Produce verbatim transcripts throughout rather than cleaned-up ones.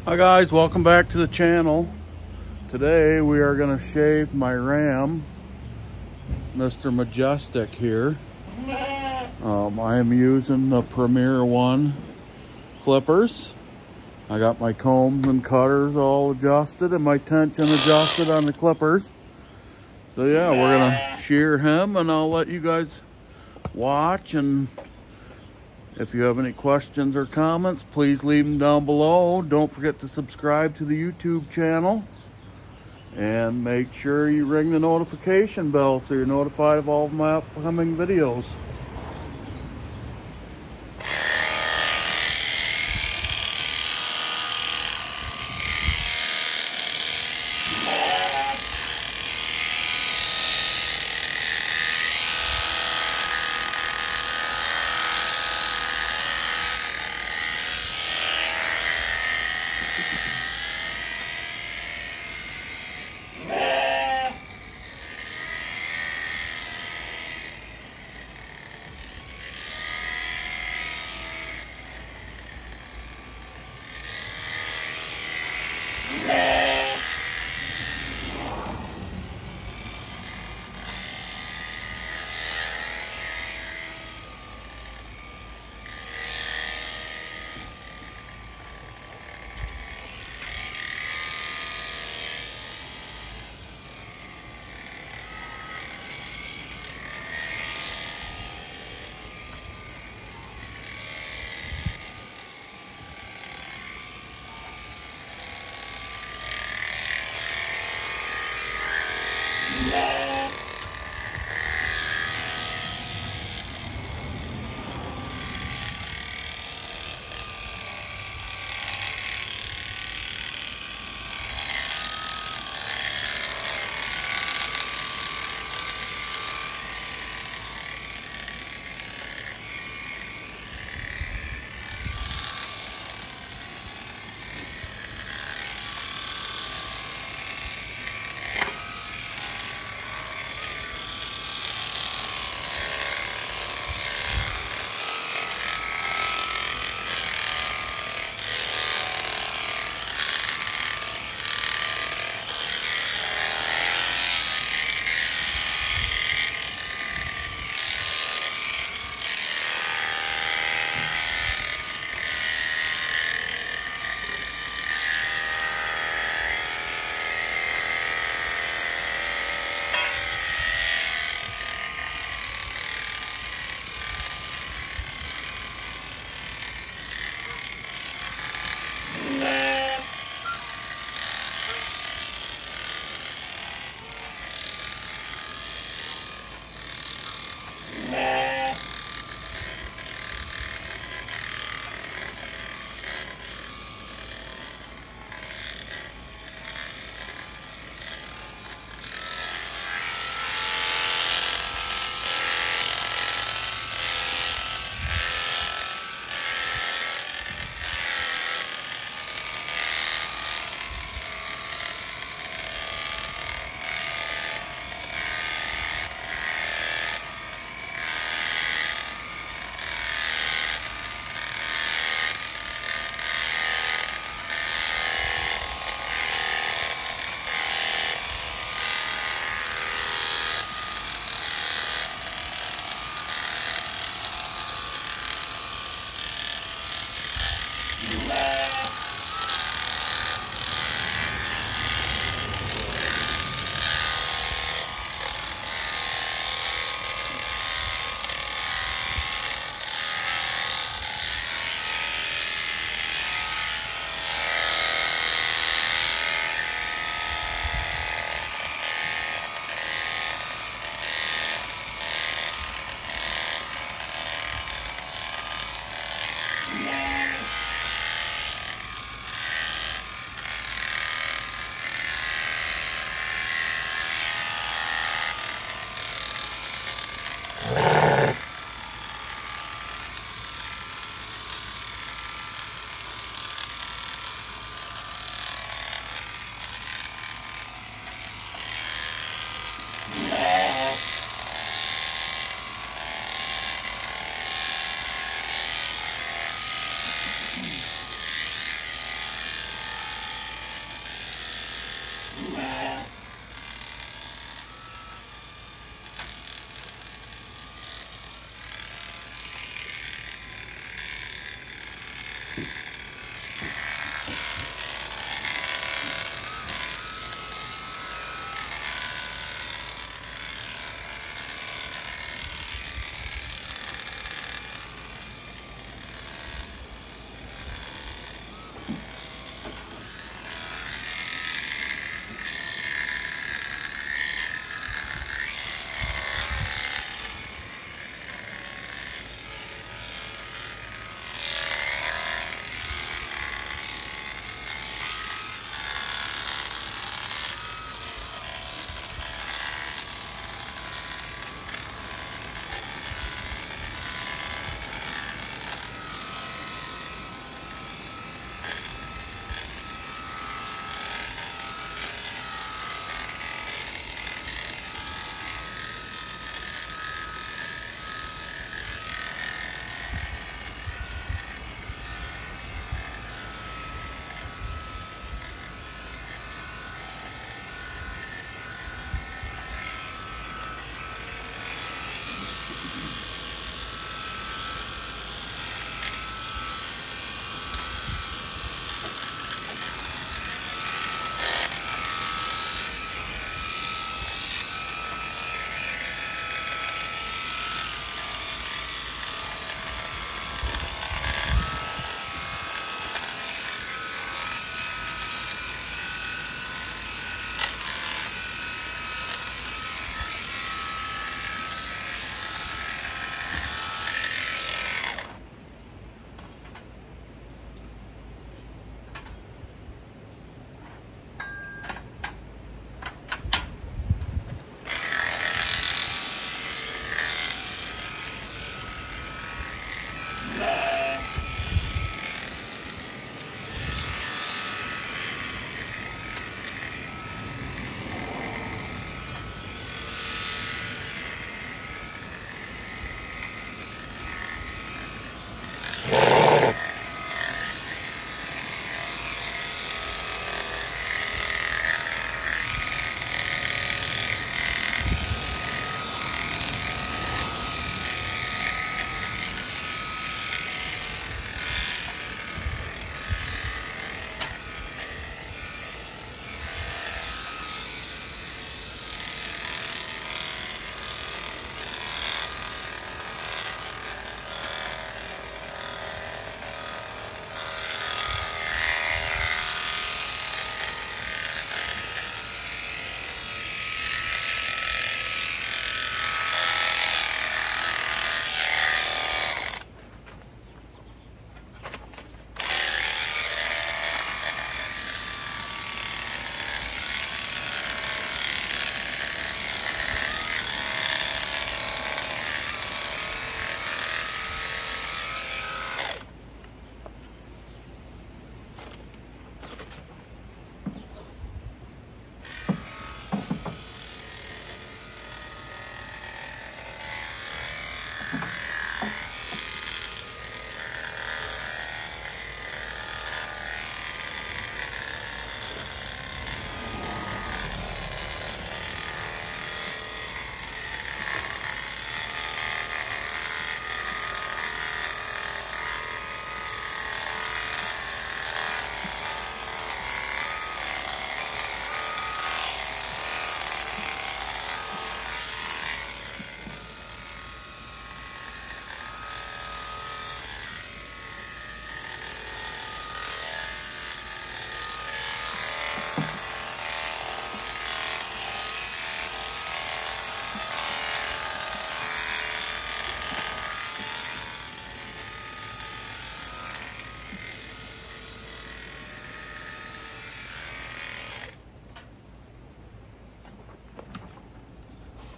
Hi guys, welcome back to the channel. Today we are going to shave my ram, Mister Majestic here. Um, I am using the Premier One clippers. I got my combs and cutters all adjusted and my tension adjusted on the clippers. So yeah, we're going to shear him and I'll let you guys watch, and if you have any questions or comments, please leave them down below. Don't forget to subscribe to the YouTube channel and make sure you ring the notification bell so you're notified of all of my upcoming videos.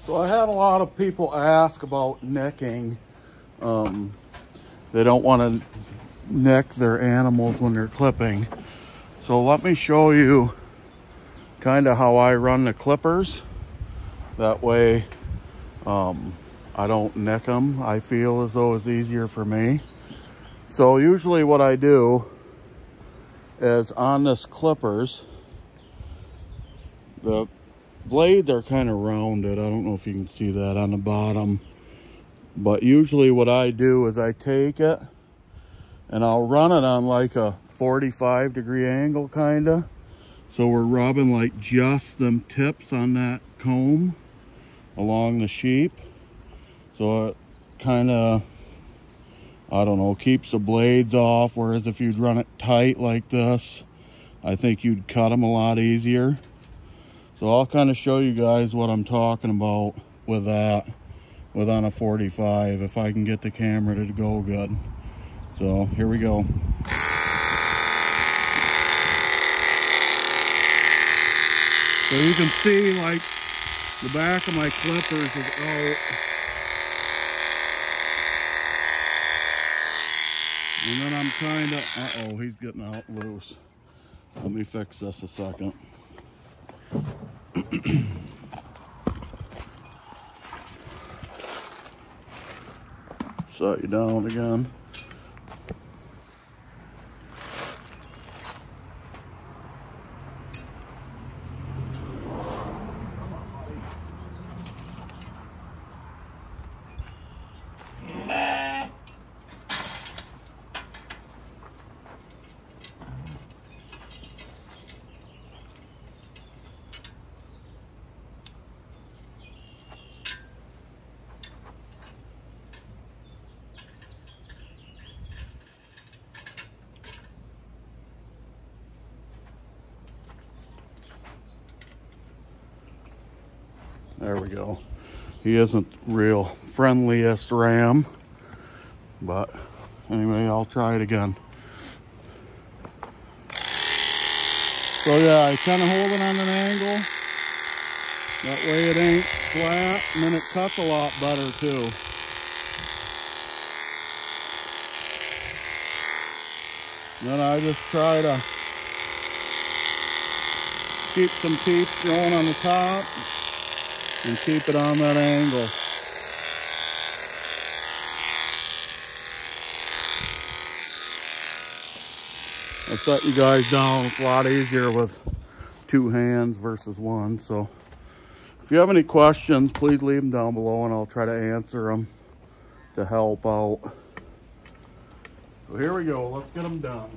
So I had a lot of people ask about necking. Um, they don't want to neck their animals when they're clipping. So let me show you kind of how I run the clippers. That way um, I don't neck them. I feel as though it's easier for me. So usually what I do is on this clippers, the blades are kind of rounded. I don't know if you can see that on the bottom. But usually what I do is I take it and I'll run it on like a forty-five degree angle kind of. So we're rubbing like just them tips on that comb along the sheep. So it kind of, I don't know, keeps the blades off. Whereas if you'd run it tight like this, I think you'd cut them a lot easier. So I'll kind of show you guys what I'm talking about with that, with on a forty-five, if I can get the camera to go good. So here we go. So you can see like the back of my clippers is out. And then I'm kind of, uh-oh, he's getting out loose. Let me fix this a second. Set you down again. There we go. He isn't real friendliest ram, but anyway, I'll try it again. So yeah, I kind of hold it on an angle. That way it ain't flat, and then it cuts a lot better too. And then I just try to keep some teeth going on the top and keep it on that angle. I set you guys down. It's a lot easier with two hands versus one. So if you have any questions, please leave them down below and I'll try to answer them to help out. So here we go. Let's get them done.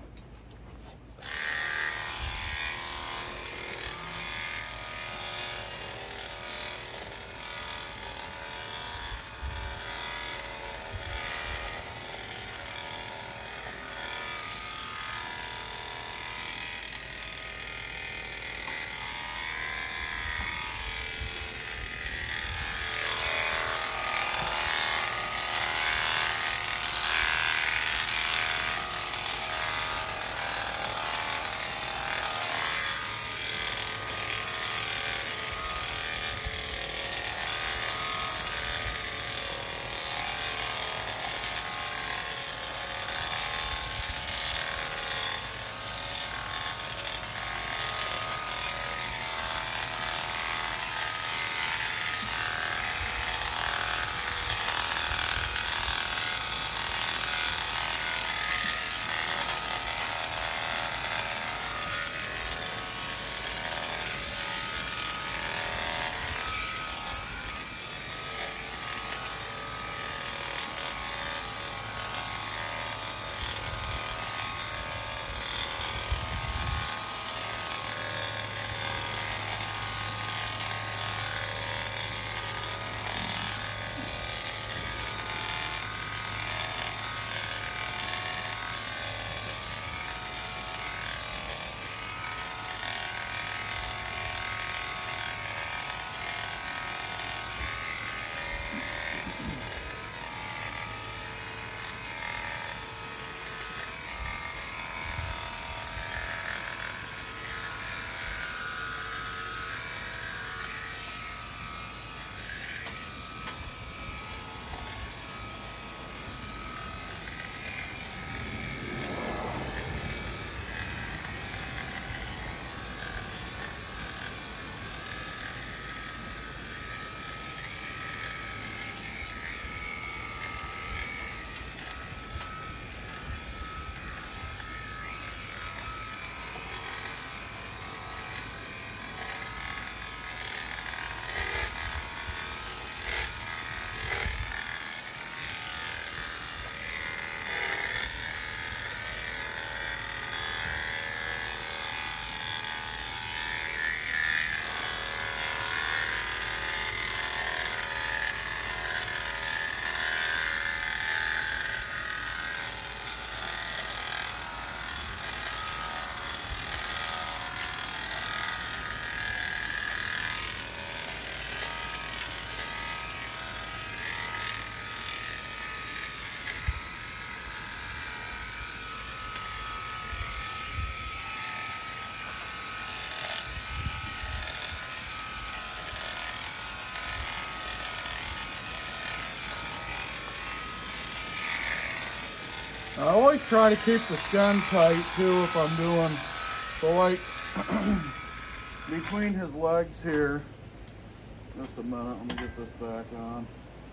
I always try to keep the skin tight too if I'm doing, so like between his legs here, just a minute, let me get this back on.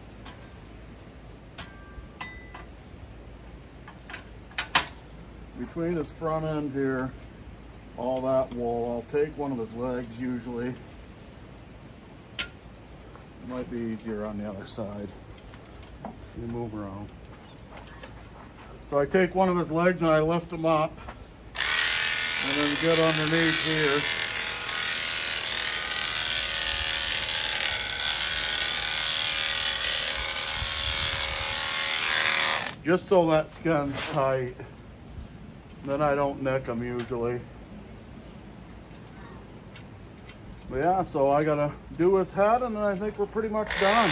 Between his front end here, all that wool, I'll take one of his legs usually. It might be easier on the other side. You move around. So I take one of his legs and I lift him up and then get underneath here. Just so that skin's tight. Then I don't nick them usually. But yeah, so I gotta do his head and then I think we're pretty much done.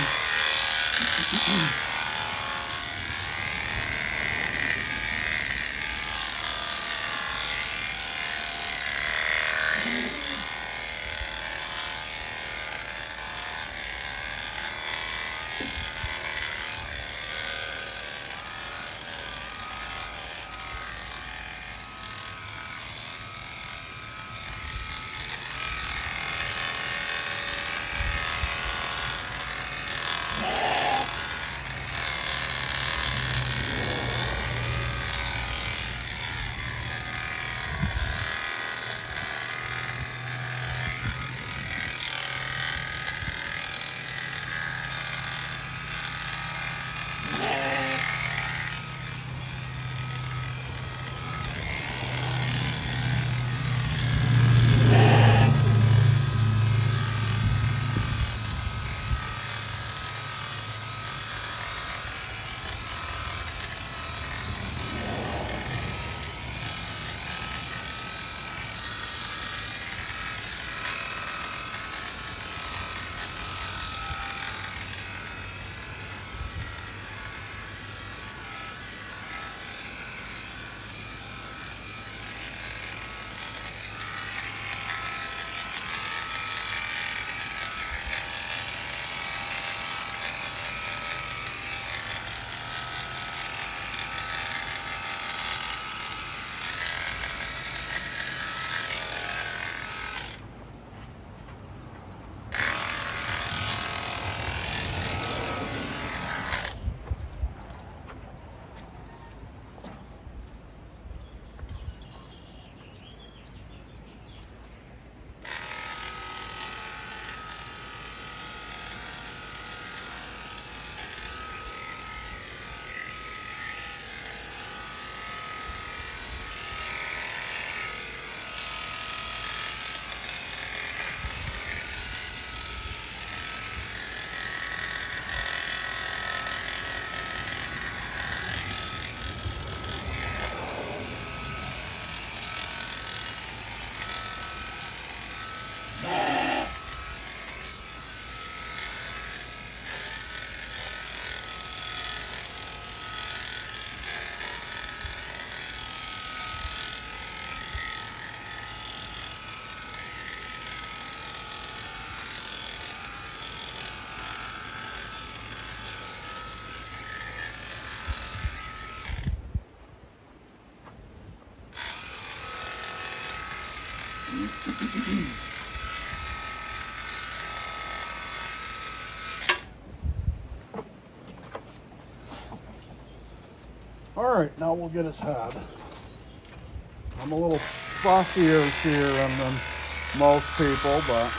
All right, now we'll get his head. I'm a little fussier here than most people, but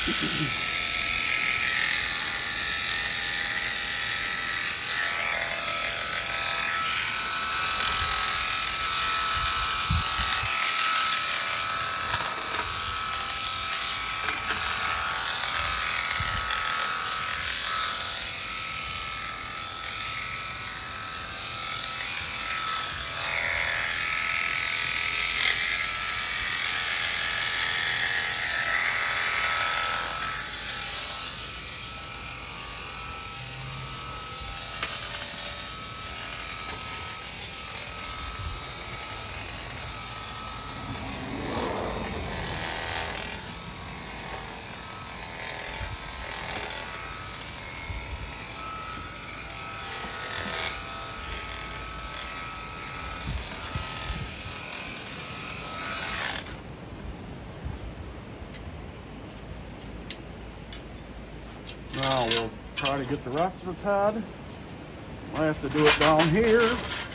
Now we'll try to get the rest of the head. I have to do it down here.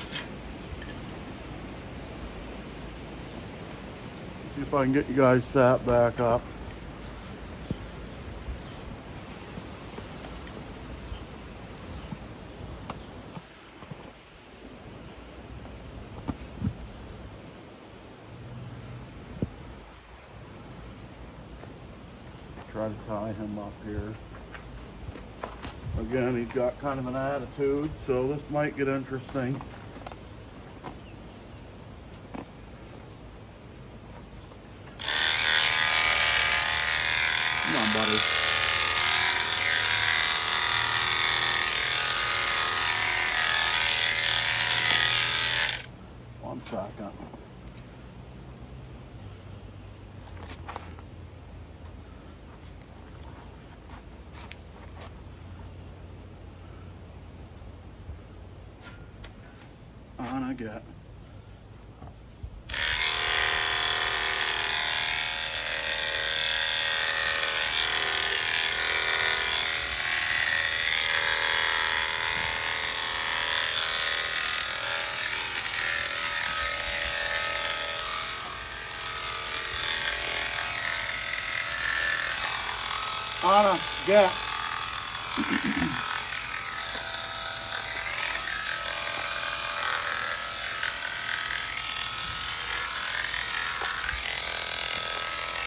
See if I can get you guys sat back up. Try to tie him up here. Again, he's got kind of an attitude, so this might get interesting. Come on, buddy. One second. On I get. On a get.